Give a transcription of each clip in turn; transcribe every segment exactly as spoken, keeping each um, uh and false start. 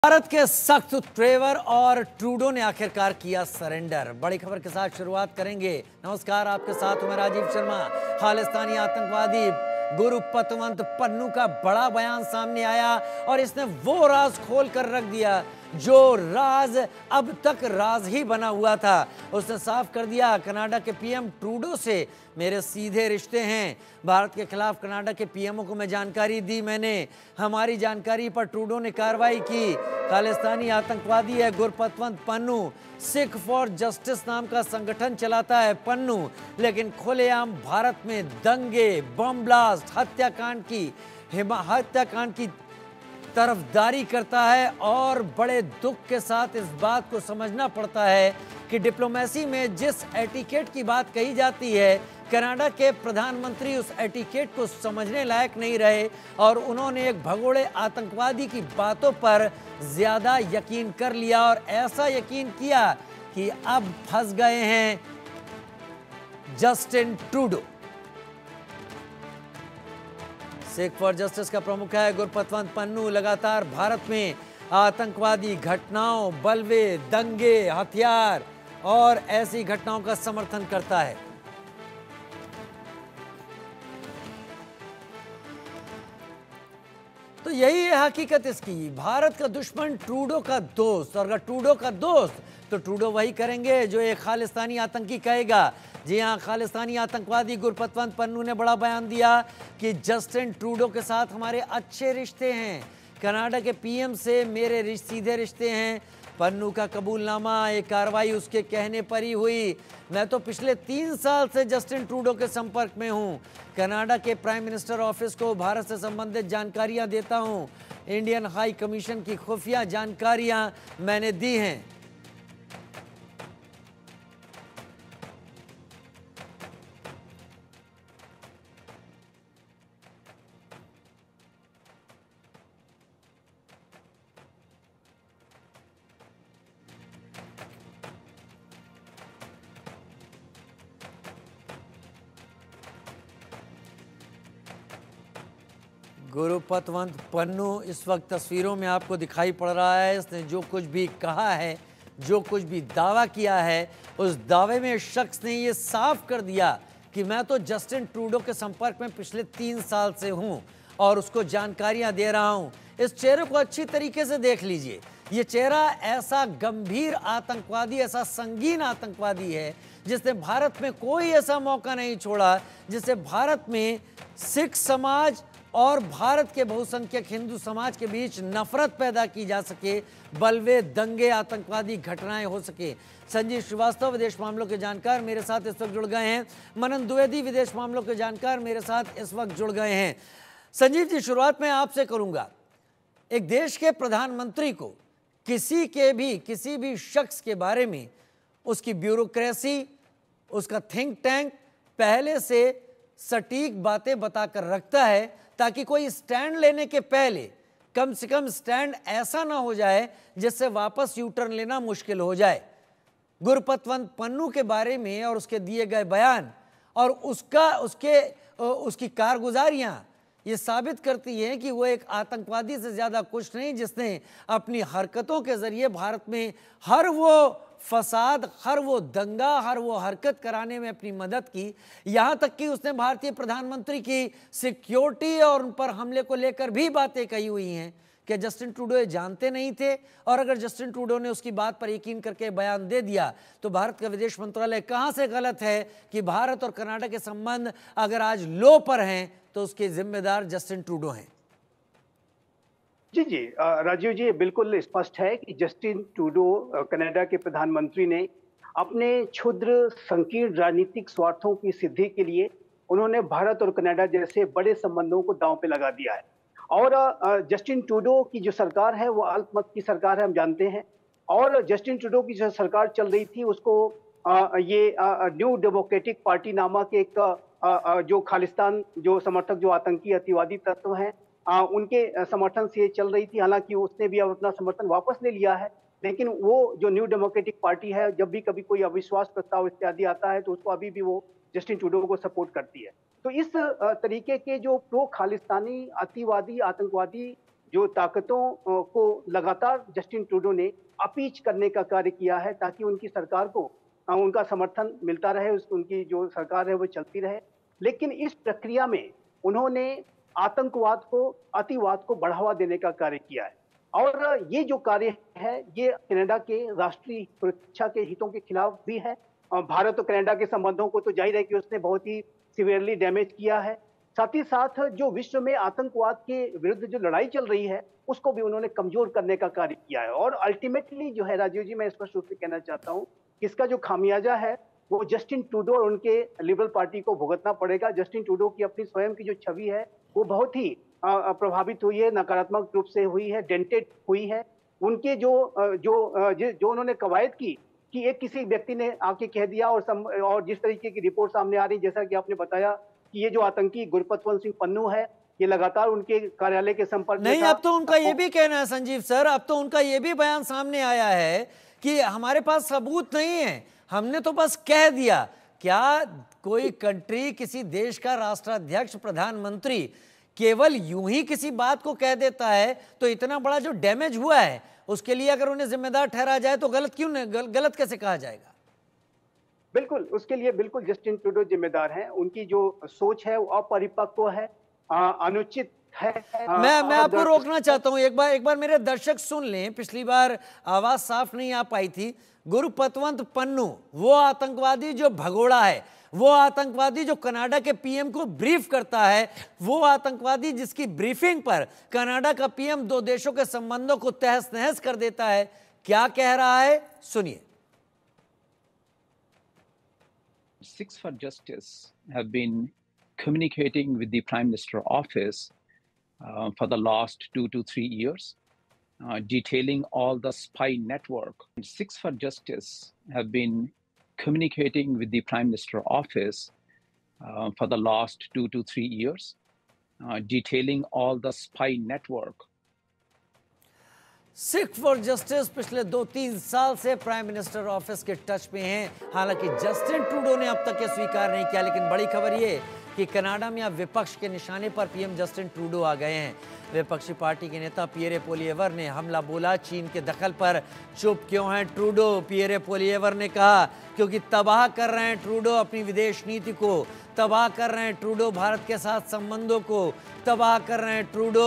भारत के सख्त ट्रेवर और ट्रूडो ने आखिरकार किया सरेंडर। बड़ी खबर के साथ शुरुआत करेंगे। नमस्कार, आपके साथ हूं मैं राजीव शर्मा। खालिस्तानी आतंकवादी गुरपतवंत पन्नू का बड़ा बयान सामने आया और इसने वो राज खोल कर रख दिया जो राज अब तक राज ही बना हुआ था। उसने साफ कर दिया, कनाडा के पीएम ट्रूडो से मेरे सीधे रिश्ते हैं। भारत के खिलाफ कनाडा के पीएमओ को मैं जानकारी दी। मैंने हमारी जानकारी पर ट्रूडो ने कार्रवाई की। खालिस्तानी आतंकवादी है गुरपतवंत पन्नू। सिख फॉर जस्टिस नाम का संगठन चलाता है पन्नू, लेकिन खुलेआम भारत में दंगे, बम ब्लास्ट, हत्याकांड की हत्याकांड की तरफदारी करता है। और बड़े दुख के साथ इस बात को समझना पड़ता है कि डिप्लोमेसी में जिस एटिकेट की बात कही जाती है, कनाडा के प्रधानमंत्री उस एटिकेट को समझने लायक नहीं रहे और उन्होंने एक भगोड़े आतंकवादी की बातों पर ज्यादा यकीन कर लिया और ऐसा यकीन किया कि अब फंस गए हैं Justin Trudeau. Sikh for justice का प्रमुख है गुरपतवंत पन्नू। लगातार भारत में आतंकवादी घटनाओं, बलवे, दंगे, हथियार और ऐसी घटनाओं का समर्थन करता है। तो यही है हकीकत इसकी। भारत का दुश्मन ट्रूडो का दोस्त, और अगर ट्रूडो का दोस्त तो ट्रूडो वही करेंगे जो एक खालिस्तानी आतंकी कहेगा। जी हाँ, खालिस्तानी आतंकवादी गुरपतवंत पन्नू ने बड़ा बयान दिया कि जस्टिन ट्रूडो के साथ हमारे अच्छे रिश्ते हैं। कनाडा के पीएम से मेरे रिश्ते सीधे रिश्ते हैं। पन्नू का कबूलनामा, एक कार्रवाई उसके कहने पर ही हुई। मैं तो पिछले तीन साल से जस्टिन ट्रूडो के संपर्क में हूं। कनाडा के प्राइम मिनिस्टर ऑफिस को भारत से संबंधित जानकारियां देता हूं। इंडियन हाई कमीशन की खुफिया जानकारियां मैंने दी हैं। गुरपतवंत पन्नू इस वक्त तस्वीरों में आपको दिखाई पड़ रहा है। इसने जो कुछ भी कहा है, जो कुछ भी दावा किया है, उस दावे में शख्स ने ये साफ कर दिया कि मैं तो जस्टिन ट्रूडो के संपर्क में पिछले तीन साल से हूं और उसको जानकारियां दे रहा हूं। इस चेहरे को अच्छी तरीके से देख लीजिए। ये चेहरा ऐसा गंभीर आतंकवादी, ऐसा संगीन आतंकवादी है जिसने भारत में कोई ऐसा मौका नहीं छोड़ा जिससे भारत में सिख समाज और भारत के बहुसंख्यक हिंदू समाज के बीच नफरत पैदा की जा सके, बलवे, दंगे, आतंकवादी घटनाएं हो सके। संजीव श्रीवास्तव विदेश मामलों के जानकार मेरे साथ इस वक्त जुड़ गए हैं। मनन द्विवेदी विदेश मामलों के जानकार मेरे साथ इस वक्त जुड़ गए हैं। संजीव जी, शुरुआत मैं आपसे करूंगा। एक देश के प्रधानमंत्री को किसी के भी किसी भी शख्स के बारे में उसकी ब्यूरोक्रेसी, उसका थिंक टैंक पहले से सटीक बातें बताकर रखता है ताकि कोई स्टैंड लेने के पहले कम से कम स्टैंड ऐसा ना हो जाए जिससे वापस यू टर्न लेना मुश्किल हो जाए। गुरपतवंत पन्नू के बारे में और उसके दिए गए बयान और उसका उसके उसकी कारगुजारियां ये साबित करती हैं कि वो एक आतंकवादी से ज़्यादा कुछ नहीं जिसने अपनी हरकतों के ज़रिए भारत में हर वो फसाद, हर वो दंगा, हर वो हरकत कराने में अपनी मदद की। यहाँ तक कि उसने भारतीय प्रधानमंत्री की सिक्योरिटी और उन पर हमले को लेकर भी बातें कही हुई हैं। क्या जस्टिन ट्रूडो ये जानते नहीं थे? और अगर जस्टिन ट्रूडो ने उसकी बात पर यकीन करके बयान दे दिया तो भारत का विदेश मंत्रालय कहाँ से गलत है कि भारत और कनाडा के संबंध अगर आज लो पर हैं तो उसके जिम्मेदार जस्टिन ट्रूडो हैं? जी जी राजीव जी, बिल्कुल स्पष्ट है कि जस्टिन ट्रूडो कनाडा के प्रधानमंत्री ने अपने क्षुद्र संकीर्ण राजनीतिक स्वार्थों की सिद्धि के लिए उन्होंने भारत और कनाडा जैसे बड़े संबंधों को दांव पे लगा दिया है। और जस्टिन ट्रूडो की जो सरकार है वो अल्पमत की सरकार है, हम जानते हैं। और जस्टिन ट्रूडो की जो सरकार चल रही थी उसको ये न्यू डेमोक्रेटिक पार्टी नामक एक जो खालिस्तान, जो समर्थक, जो आतंकी अतिवादी तत्व हैं, आ, उनके समर्थन से चल रही थी। हालांकि उसने भी अब अपना समर्थन वापस ले लिया है, लेकिन वो जो न्यू डेमोक्रेटिक पार्टी है, जब भी कभी कोई अविश्वास प्रस्ताव इत्यादि आता है तो उसको अभी भी वो जस्टिन ट्रूडो को सपोर्ट करती है। तो इस तरीके के जो प्रो खालिस्तानी अतिवादी, आतंकवादी जो ताकतों अ, को लगातार जस्टिन ट्रूडो ने अपीच करने का कार्य किया है ताकि उनकी सरकार को अ, उनका समर्थन मिलता रहे, उस उनकी जो सरकार है वो चलती रहे। लेकिन इस प्रक्रिया में उन्होंने आतंकवाद को, अतिवाद को बढ़ावा देने का कार्य किया है। और ये जो कार्य है, ये कनाडा के राष्ट्रीय सुरक्षा के हितों के खिलाफ भी है। अ, भारत और कनाडा के संबंधों को तो जाहिर है कि उसने बहुत ही सीवियरली डैमेज किया है। साथ ही साथ जो विश्व में आतंकवाद के विरुद्ध जो लड़ाई चल रही है, उसको भी उन्होंने कमजोर करने का कार्य किया है। और अल्टीमेटली जो है राजीव जी, मैं स्पष्ट रूप से कहना चाहता हूं कि इसका जो खामियाजा है वो जस्टिन ट्रूडो और उनके लिबरल पार्टी को भुगतना पड़ेगा। जस्टिन ट्रूडो की अपनी स्वयं की जो छवि है वो बहुत ही अ, अ, प्रभावित हुई है, नकारात्मक रूप से हुई है, डेंटेड हुई है। उनके जो अ, जो अ, जि- जो उन्होंने कवायद की कि एक किसी व्यक्ति ने आके कह दिया, और सम, और जिस तरीके की रिपोर्ट सामने आ रही, जैसा कि आपने बताया कि ये जो आतंकी गुरपतवंत सिंह पन्नू है, ये लगातार उनके कार्यालय के संपर्क में नहीं, था। अब तो उनका ये भी कहना है संजीव सर, अब तो उनका ये भी बयान सामने आया है कि हमारे पास सबूत नहीं है, हमने तो बस कह दिया। क्या कोई कंट्री, किसी देश का राष्ट्राध्यक्ष, प्रधानमंत्री केवल यूं ही किसी बात को कह देता है? तो इतना बड़ा जो डैमेज हुआ है उसके लिए अगर उन्हें जिम्मेदार ठहरा जाए तो गलत क्यों नहीं, गल, गलत कैसे कहा जाएगा? बिल्कुल, उसके लिए बिल्कुल जस्टिन ट्रूडो जिम्मेदार हैं। उनकी जो सोच है वो अपरिपक्व है, अ, अनुचित है, अ, मैं मैं आपको रोकना अदर्श है। चाहता हूं, एक बार एक बार मेरे दर्शक सुन लें। पिछली बार आवाज साफ नहीं आ पाई थी। गुरपतवंत पन्नू वो आतंकवादी जो भगोड़ा है, वो आतंकवादी जो कनाडा के पीएम को ब्रीफ करता है, वो आतंकवादी जिसकी ब्रीफिंग पर कनाडा का पीएम दो देशों के संबंधों को तहस नहस कर देता है। क्या कह रहा है, सुनिए। Six for Justice have been communicating with the Prime Minister office uh, for the last two to three years, uh, detailing all the spy network. Six for Justice have been communicating with the Prime Minister office uh, for the last two to three years, uh, detailing all the spy network. Sikh for justice पिछले दो तीन साल से prime minister office के touch में हैं। हालांकि Justin Trudeau ने अब तक ये स्वीकार नहीं किया, लेकिन बड़ी खबर ये कि कनाडा में अब विपक्ष के निशाने पर पीएम जस्टिन ट्रूडो आ गए हैं। विपक्षी पार्टी के नेता पियरे पोलिएवर ने हमला बोला, चीन के दखल पर चुप क्यों हैं ट्रूडो? पियरे पोलिएवर ने कहा क्योंकि तबाह कर रहे हैं ट्रूडो अपनी विदेश नीति को, तबाह कर रहे हैं ट्रूडो भारत के साथ संबंधों को, तबाह कर रहे हैं ट्रूडो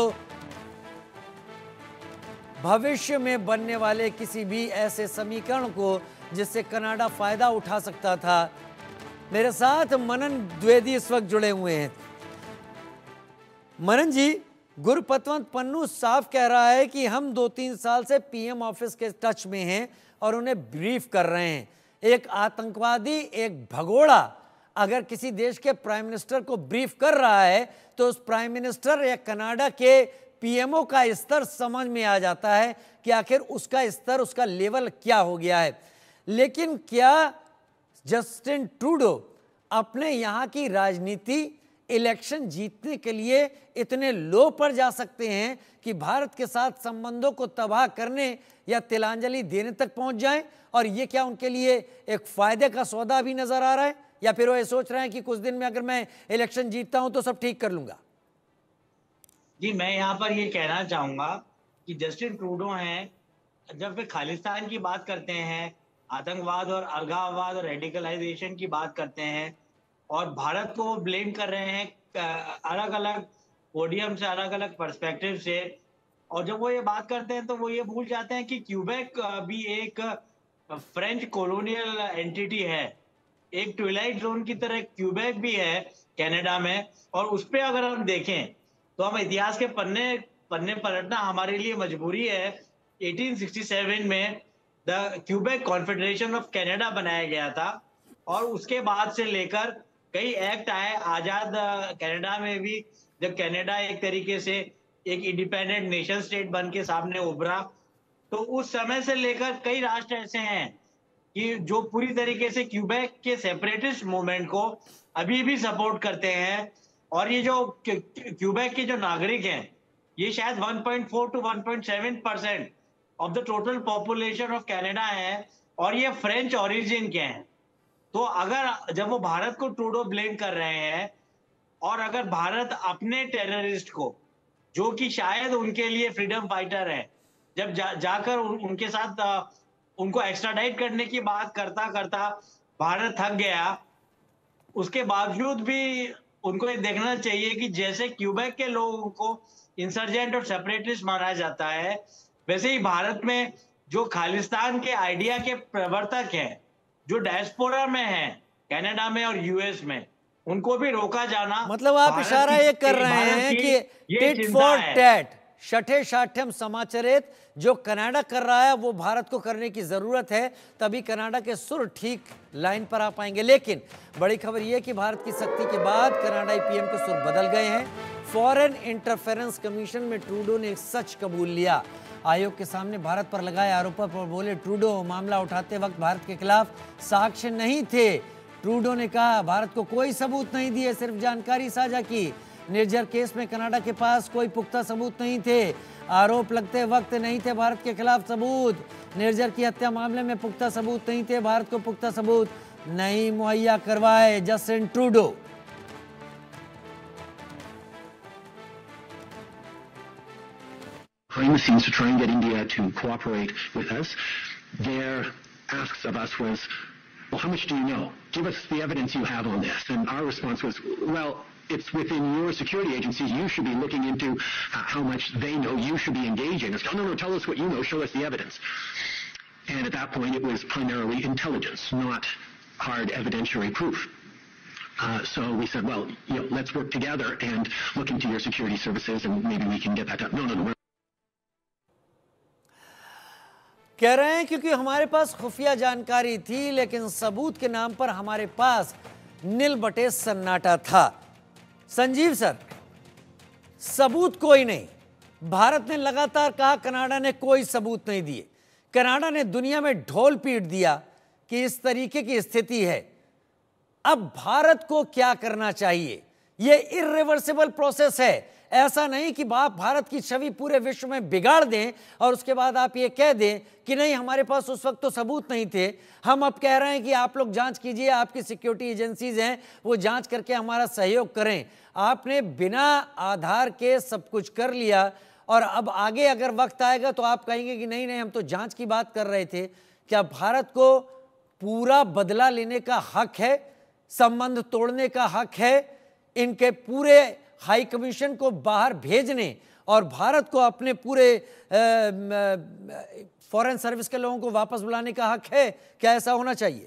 भविष्य में बनने वाले किसी भी ऐसे समीकरण को जिससे कनाडा फायदा उठा सकता था। मेरे साथ मनन द्विवेदी इस वक्त जुड़े हुए हैं। मनन जी, गुरपतवंत पन्नू साफ कह रहा है कि हम दो तीन साल से पीएम ऑफिस के टच में हैं और उन्हें ब्रीफ कर रहे हैं। एक आतंकवादी, एक भगोड़ा अगर किसी देश के प्राइम मिनिस्टर को ब्रीफ कर रहा है तो उस प्राइम मिनिस्टर या कनाडा के पीएमओ का स्तर समझ में आ जाता है कि आखिर उसका स्तर, उसका लेवल क्या हो गया है। लेकिन क्या जस्टिन ट्रूडो अपने यहाँ की राजनीति, इलेक्शन जीतने के लिए इतने लो पर जा सकते हैं कि भारत के साथ संबंधों को तबाह करने या तिलांजलि देने तक पहुंच जाएं? और ये क्या उनके लिए एक फायदे का सौदा भी नजर आ रहा है, या फिर वो ये सोच रहे हैं कि कुछ दिन में अगर मैं इलेक्शन जीतता हूं तो सब ठीक कर लूंगा? जी, मैं यहाँ पर ये कहना चाहूंगा कि जस्टिन ट्रूडो हैं, जब वे खालिस्तान की बात करते हैं, आतंकवाद और अलगाववाद और रेडिकलाइजेशन की बात करते हैं और भारत को ब्लेम कर रहे हैं अलग अलग पोडियम से, अलग अलग पर्सपेक्टिव से, और जब वो ये बात करते हैं तो वो ये भूल जाते हैं कि क्यूबेक भी एक फ्रेंच कॉलोनियल एंटिटी है। एक ट्विलाइट जोन की तरह क्यूबेक भी है कनाडा में, और उस पर अगर हम देखें तो हम इतिहास के पन्ने पन्ने पलटना हमारे लिए मजबूरी है। अठारह सौ सरसठ में the Quebec confederation of Canada बनाया गया था और उसके बाद से लेकर कई एक्ट आए आजाद कनाडा में भी, जब कनाडा एक तरीके से एक इंडिपेंडेंट नेशन स्टेट बन के सामने उभरा, तो उस समय से लेकर कई राष्ट्र ऐसे हैं कि जो पूरी तरीके से क्यूबेक के सेपरेटिस्ट मूवमेंट को अभी भी सपोर्ट करते हैं। और ये जो क्यूबेक के जो नागरिक हैं, ये शायद one point four to one point seven percent of the total population of Canada है और ये फ्रेंच ओरिजिन के हैं। तो अगर जब वो भारत को ट्रूडो ब्लेम कर रहे हैं और अगर भारत अपने टेररिस्ट को जो कि शायद उनके लिए फ्रीडम फाइटर है। जब जा, जाकर उन, उनके साथ आ, उनको एक्स्ट्राडाइट करने की बात करता करता भारत थक गया, उसके बावजूद भी उनको ये देखना चाहिए कि जैसे क्यूबेक के लोगों को इंसर्जेंट और सेपरेटिस्ट माना जाता है, वैसे ही भारत में जो खालिस्तान के आइडिया के प्रवर्तक हैं, जो डायस्पोरा में हैं, कनाडा में और यूएस में, उनको भी रोका जाना। मतलब आप इशारा ये कर रहे हैं कि टिट फॉर टैट, शठे शाठ्यम समाचरित जो कनाडा कर रहा है वो भारत को करने की जरूरत है, तभी कनाडा के सुर ठीक लाइन पर आ पाएंगे। लेकिन बड़ी खबर यह कि भारत की सख्ती के बाद कनाडाई पीएम के सुर बदल गए हैं। फॉरेन इंटरफेरेंस कमीशन में ट्रूडो ने सच कबूल लिया। आयोग के सामने भारत पर लगाए आरोपों पर बोले ट्रूडो, मामला उठाते वक्त भारत के खिलाफ साक्ष्य नहीं थे। ट्रूडो ने कहा भारत को कोई सबूत नहीं दिए, सिर्फ जानकारी साझा की। निर्जर केस में कनाडा के पास कोई पुख्ता सबूत नहीं थे। आरोप लगते वक्त नहीं थे भारत के खिलाफ सबूत। निर्जर की हत्या मामले में पुख्ता सबूत नहीं थे, भारत को पुख्ता सबूत नहीं मुहैया करवाए। Justin Trudeau. behind the scenes to try and get India to cooperate with us. Their asks of us was, well, how much do you know? Give us the evidence you have on this. And our response was, well, it's within your security agencies. You should be looking into uh, how much they know. You should be engaging. It's, oh, no, no, tell us what you know. Show us the evidence. And at that point, it was primarily intelligence, not hard evidentiary proof. Uh, so we said, well, you know, let's work together and look into your security services, and maybe we can get that done. No, no, no. कह रहे हैं क्योंकि हमारे पास खुफिया जानकारी थी, लेकिन सबूत के नाम पर हमारे पास नील बटे सन्नाटा था। संजीव सर, सबूत कोई नहीं। भारत ने लगातार कहा कनाडा ने कोई सबूत नहीं दिए। कनाडा ने दुनिया में ढोल पीट दिया कि इस तरीके की स्थिति है। अब भारत को क्या करना चाहिए? यह इर्रिवर्सिबल प्रोसेस है। ऐसा नहीं कि आप भारत की छवि पूरे विश्व में बिगाड़ दें और उसके बाद आप ये कह दें कि नहीं, हमारे पास उस वक्त तो सबूत नहीं थे। हम अब कह रहे हैं कि आप लोग जांच कीजिए, आपकी सिक्योरिटी एजेंसीज हैं, वो जांच करके हमारा सहयोग करें। आपने बिना आधार के सब कुछ कर लिया और अब आगे अगर वक्त आएगा तो आप कहेंगे कि नहीं नहीं, हम तो जांच की बात कर रहे थे। क्या भारत को पूरा बदला लेने का हक है? संबंध तोड़ने का हक है? इनके पूरे हाई कमीशन को बाहर भेजने और भारत को अपने पूरे फॉरेन सर्विस के लोगों को वापस बुलाने का हक है? क्या ऐसा होना चाहिए?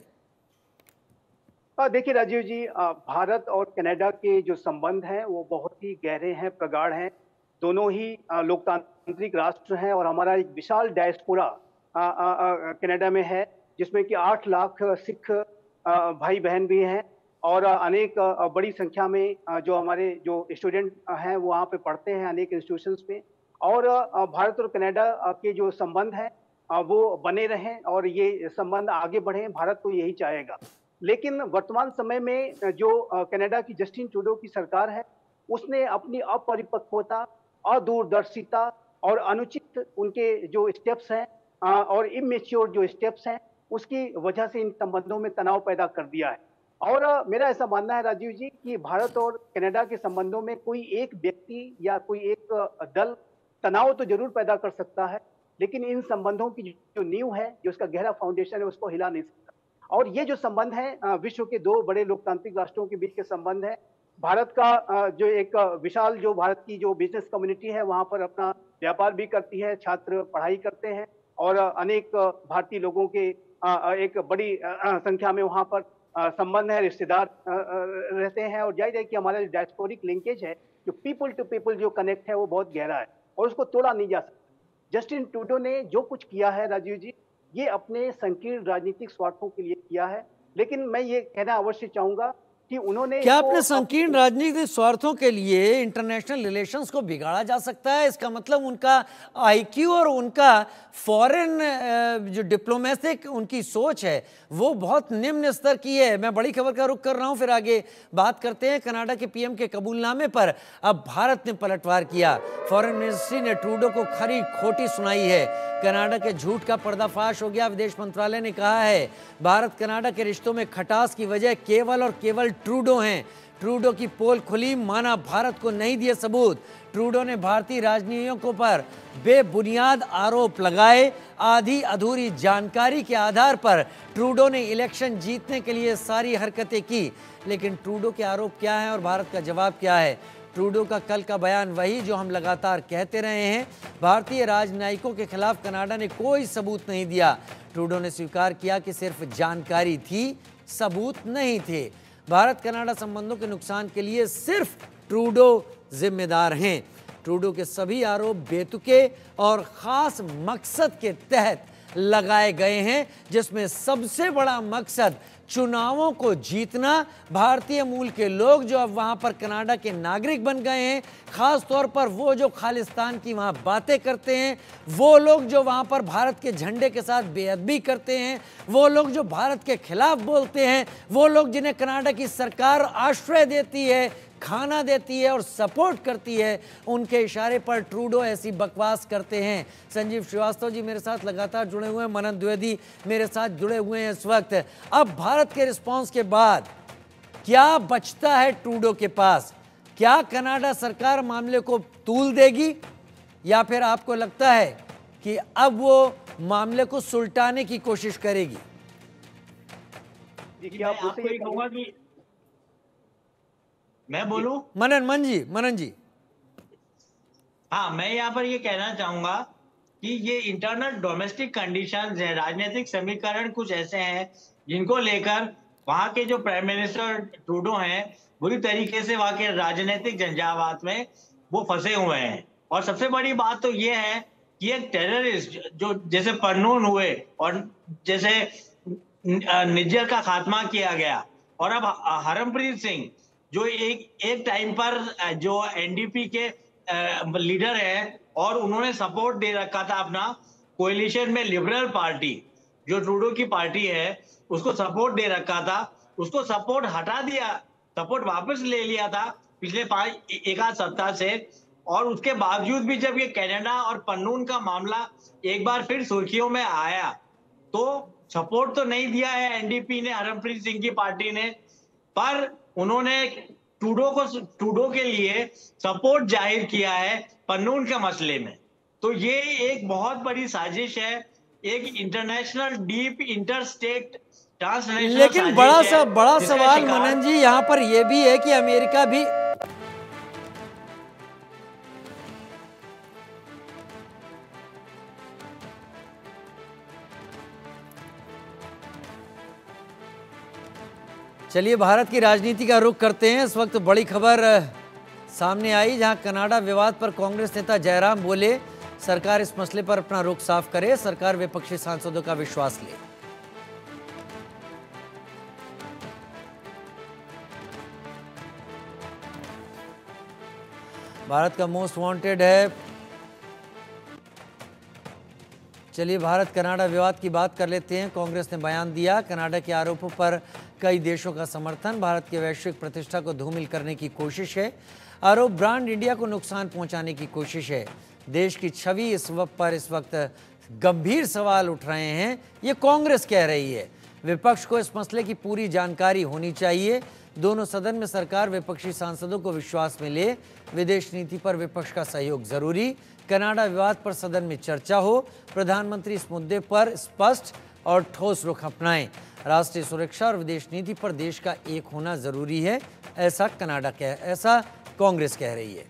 देखिए राजीव जी, भारत और कनाडा के जो संबंध हैं वो बहुत ही गहरे हैं, प्रगाढ़ हैं। दोनों ही लोकतांत्रिक राष्ट्र हैं और हमारा एक विशाल डायस्पोरा कनाडा में है, जिसमें कि आठ लाख सिख भाई बहन भी हैं और अनेक बड़ी संख्या में जो हमारे जो स्टूडेंट हैं वो वहाँ पे पढ़ते हैं अनेक इंस्टीट्यूशंस में। और भारत और कनाडा के जो संबंध हैं वो बने रहें और ये संबंध आगे बढ़े, भारत तो यही चाहेगा। लेकिन वर्तमान समय में जो कनाडा की जस्टिन ट्रूडो की सरकार है, उसने अपनी अपरिपक्वता, अदूरदर्शिता और अनुचित उनके जो स्टेप्स हैं और इमेच्योर जो स्टेप्स हैं, उसकी वजह से इन संबंधों में तनाव पैदा कर दिया है। और मेरा ऐसा मानना है राजीव जी कि भारत और कनाडा के संबंधों में कोई एक व्यक्ति या कोई एक दल तनाव तो जरूर पैदा कर सकता है, लेकिन इन संबंधों की जो नींव है, जो उसका गहरा फाउंडेशन है, उसको हिला नहीं सकता। और ये जो संबंध है विश्व के दो बड़े लोकतांत्रिक राष्ट्रों के बीच के संबंध है। भारत का जो एक विशाल जो भारत की जो बिजनेस कम्युनिटी है वहाँ पर अपना व्यापार भी करती है, छात्र पढ़ाई करते हैं और अनेक भारतीय लोगों के एक बड़ी संख्या में वहाँ पर संबंध है, रिश्तेदार रहते हैं। और जाहिर है कि हमारा जो डायस्पोरिक लिंकेज है, जो पीपल टू पीपल जो कनेक्ट है, वो बहुत गहरा है और उसको तोड़ा नहीं जा सकता। जस्टिन ट्रूडो ने जो कुछ किया है राजीव जी, ये अपने संकीर्ण राजनीतिक स्वार्थों के लिए किया है। लेकिन मैं ये कहना अवश्य चाहूंगा कि उन्होंने क्या अपने संकीर्ण राजनीतिक स्वार्थों के लिए इंटरनेशनल रिलेशंस को बिगाड़ा जा सकता है? इसका मतलब उनका आईक्यू और उनका फॉरेन जो डिप्लोमेटिक उनकी सोच है वो बहुत निम्न स्तर की है। मैं बड़ी खबर का रुख कर रहा हूं, फिर आगे बात करते हैं। कनाडा के पीएम के कबूलनामे पर अब भारत ने पलटवार किया। फॉरेन मिनिस्ट्री ने ट्रूडो को खरी खोटी सुनाई है। कनाडा के झूठ का पर्दाफाश हो गया। विदेश मंत्रालय ने कहा है भारत कनाडा के रिश्तों में खटास की वजह केवल और केवल ट्रूडो हैं। ट्रूडो की पोल खुली, माना भारत को नहीं दिए सबूत। ट्रूडो ने भारतीय राजनीतियों पर बेबुनियाद आरोप लगाए। आधी अधूरी जानकारी के आधार पर ट्रूडो ने इलेक्शन जीतने के लिए सारी हरकतें की। लेकिन ट्रूडो के आरोप क्या है और भारत का जवाब क्या है? ट्रूडो का कल का बयान वही जो हम लगातार कहते रहे हैं। भारतीय राजनयिकों के खिलाफ कनाडा ने कोई सबूत नहीं दिया। ट्रूडो ने स्वीकार किया कि सिर्फ जानकारी थी, सबूत नहीं थे। भारत कनाडा संबंधों के नुकसान के लिए सिर्फ ट्रूडो जिम्मेदार हैं। ट्रूडो के सभी आरोप बेतुके और खास मकसद के तहत लगाए गए हैं, जिसमें सबसे बड़ा मकसद चुनावों को जीतना। भारतीय मूल के लोग जो अब वहां पर कनाडा के नागरिक बन गए हैं, खास तौर पर वो जो खालिस्तान की वहां बातें करते हैं, वो लोग जो वहां पर भारत के झंडे के साथ बेअदबी करते हैं, वो लोग जो भारत के खिलाफ बोलते हैं, वो लोग जिन्हें कनाडा की सरकार आश्रय देती है, खाना देती है और सपोर्ट करती है, उनके इशारे पर ट्रूडो ऐसी बकवास करते हैं। संजीव श्रीवास्तव जी मेरे साथ लगातार जुड़े हुए हैं, मनन द्विवेदी मेरे साथ जुड़े हुए हैं इस वक्त। अब भारत के रिस्पांस के बाद क्या बचता है ट्रूडो के पास? क्या कनाडा सरकार मामले को तूल देगी या फिर आपको लगता है कि अब वो मामले को सुलटाने की कोशिश करेगी? देखिए, आप आपको ये कहूंगा कि मैं बोलूं? मनन मन जी मनन जी हाँ, मैं यहाँ पर ये कहना चाहूंगा कि ये इंटरनल डोमेस्टिक कंडीशंस है, राजनीतिक समीकरण कुछ ऐसे हैं जिनको लेकर वहां के जो प्राइम मिनिस्टर ट्रूडो हैं बुरी तरीके से वहां के राजनीतिक झंझावात में वो फंसे हुए हैं। और सबसे बड़ी बात तो ये है कि एक टेररिस्ट जो जैसे पन्नून हुए और जैसे निज्जर का खात्मा किया गया, और अब हरमप्रीत सिंह जो एक एक टाइम पर जो एनडीपी के लीडर हैं और उन्होंने सपोर्ट दे रखा था अपना कोएलिशन में, लिबरल पार्टी जो ट्रूडो की पार्टी है उसको सपोर्ट दे रखा था, उसको सपोर्ट हटा दिया, सपोर्ट वापस ले लिया था पिछले पांच एक आध सप्ताह से। और उसके बावजूद भी जब ये कनाडा और पन्नून का मामला एक बार फिर सुर्खियों में आया तो सपोर्ट तो नहीं दिया है एनडीपी ने, हरमप्रीत सिंह की पार्टी ने, पर उन्होंने ट्रूडो को ट्रूडो के लिए सपोर्ट जाहिर किया है पन्नून के मसले में। तो ये एक बहुत बड़ी साजिश है, एक इंटरनेशनल डीप इंटरस्टेट ट्रांसनेशनल। लेकिन बड़ा सा बड़ा सवाल मनन जी यहाँ पर यह भी है कि अमेरिका भी चलिए भारत की राजनीति का रुख करते हैं। इस वक्त बड़ी खबर सामने आई जहां कनाडा विवाद पर कांग्रेस नेता जयराम बोले सरकार इस मसले पर अपना रुख साफ करे, सरकार विपक्षी सांसदों का विश्वास ले। भारत का मोस्ट वांटेड है। चलिए भारत कनाडा विवाद की बात कर लेते हैं। कांग्रेस ने बयान दिया, कनाडा के आरोपों पर कई देशों का समर्थन, भारत की वैश्विक प्रतिष्ठा को धूमिल करने की कोशिश है, आरोप ब्रांड इंडिया को नुकसान पहुंचाने की कोशिश है, देश की छवि इस वक्त पर इस वक्त गंभीर सवाल उठ रहे हैं, ये कांग्रेस कह रही है। विपक्ष को इस मसले की पूरी जानकारी होनी चाहिए, दोनों सदन में सरकार विपक्षी सांसदों को विश्वास में ले, विदेश नीति पर विपक्ष का सहयोग जरूरी, कनाडा विवाद पर सदन में चर्चा हो, प्रधानमंत्री इस मुद्दे पर स्पष्ट और ठोस रुख अपनाएं, राष्ट्रीय सुरक्षा और विदेश नीति पर देश का एक होना जरूरी है, ऐसा कनाडा कह ऐसा कांग्रेस कह रही है।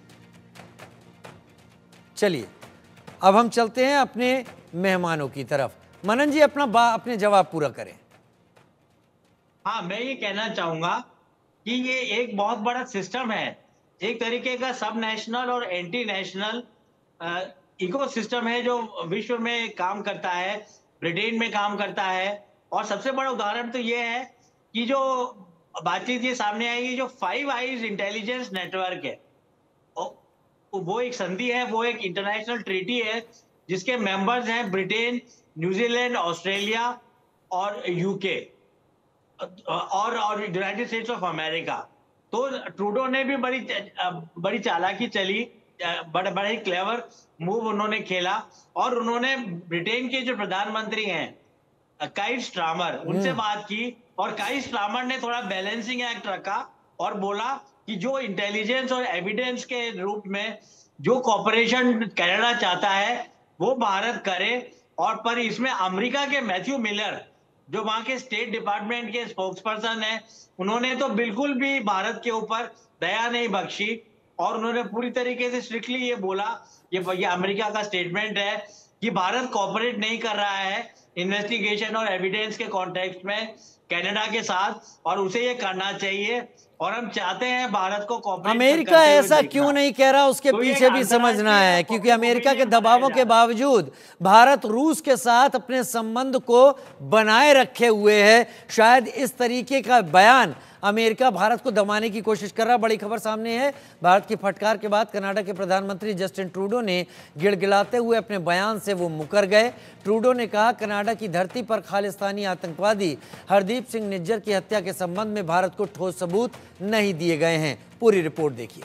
चलिए अब हम चलते हैं अपने मेहमानों की तरफ। मनन जी अपना बा अपने जवाब पूरा करें। हाँ, मैं ये कहना चाहूंगा कि ये एक बहुत बड़ा सिस्टम है, एक तरीके का सब नेशनल और एंटी नेशनल इकोसिस्टम है जो विश्व में काम करता है, ब्रिटेन में काम करता है। और सबसे बड़ा उदाहरण तो ये है कि जो बातचीत ये सामने आएगी, जो फाइव आइज इंटेलिजेंस नेटवर्क है वो एक संधि है, वो एक इंटरनेशनल ट्रीटी है जिसके मेंबर्स हैं ब्रिटेन, न्यूजीलैंड, ऑस्ट्रेलिया और यूके और और यूनाइटेड स्टेट्स ऑफ अमेरिका। तो ट्रूडो ने भी बड़ी बड़ी चालाकी चली, बड़ा बड़ा ही क्लेवर मूव उन्होंने खेला और उन्होंने ब्रिटेन के जो प्रधानमंत्री हैं काइर स्टारमर, उनसे बात की और काइर स्टारमर ने थोड़ा बैलेंसिंग एक्ट रखा और बोला कि जो इंटेलिजेंस और एविडेंस के रूप में जो कॉपरेशन कनाडा चाहता है वो भारत करे। और पर इसमें अमेरिका के मैथ्यू मिलर जो वहां के स्टेट डिपार्टमेंट के स्पोक्स पर्सन है, उन्होंने तो बिल्कुल भी भारत के ऊपर दया नहीं बख्शी और उन्होंने पूरी तरीके से स्ट्रिक्टली ये बोला, ये ये अमेरिका का स्टेटमेंट है कि भारत कोऑपरेट नहीं कर रहा है इन्वेस्टिगेशन और एविडेंस के कॉन्टेक्स्ट में कनाडा के साथ और उसे ये करना चाहिए और हम चाहते हैं भारत को कोऑपरेट। अमेरिका ऐसा क्यों नहीं कह रहा, उसके तो पीछे भी समझना है, क्योंकि अमेरिका के दबावों के बावजूद भारत रूस के साथ अपने संबंध को बनाए रखे हुए है। शायद इस तरीके का बयान अमेरिका भारत को दबाने की कोशिश कर रहा। बड़ी खबर सामने है, भारत की फटकार के बाद कनाडा के प्रधानमंत्री जस्टिन ट्रूडो ने गिड़गिड़ाते हुए अपने बयान से वो मुकर गए। ट्रूडो ने कहा कनाडा की धरती पर खालिस्तानी आतंकवादी हरदीप सिंह निज्जर की हत्या के संबंध में भारत को ठोस सबूत नहीं दिए गए हैं। पूरी रिपोर्ट देखिए।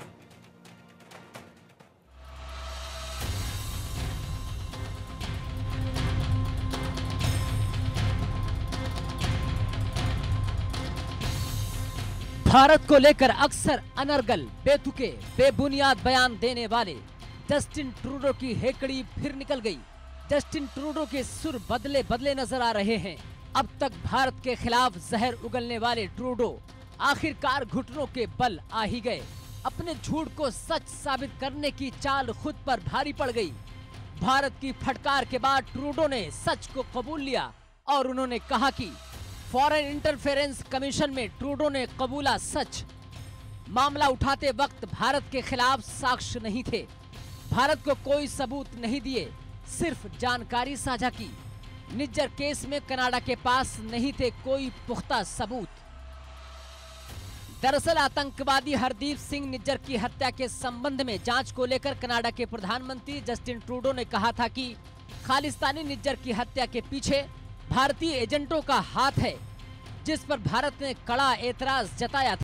भारत को लेकर अक्सर अनर्गल, बेतुके, बेबुनियाद बयान देने वाले जस्टिन ट्रूडो की हेकड़ी फिर निकल गई। जस्टिन ट्रूडो के सुर बदले बदले नजर आ रहे हैं। अब तक भारत के खिलाफ जहर उगलने वाले ट्रूडो आखिरकार घुटनों के बल आ ही गए। अपने झूठ को सच साबित करने की चाल खुद पर भारी पड़ गई। भारत की फटकार के बाद ट्रूडो ने सच को कबूल लिया और उन्होंने कहा कि फॉरेन इंटरफेरेंस कमीशन में ट्रूडो ने कबूला सच। मामला उठाते वक्त भारत के खिलाफ साक्ष्य नहीं थे, भारत को कोई सबूत नहीं दिए, सिर्फ जानकारी साझा की। निज्जर केस में कनाडा के पास नहीं थे कोई पुख्ता सबूत। दरअसल आतंकवादी हरदीप सिंह निज्जर की हत्या के संबंध में जांच को लेकर कनाडा के प्रधानमंत्री जस्टिन ट्रूडो ने कहा था कि खालिस्तानी निज्जर की हत्या के पीछे भारतीय एजेंटों का हाथ है, जिस पर भारत ने कड़ा एतराज जताया था।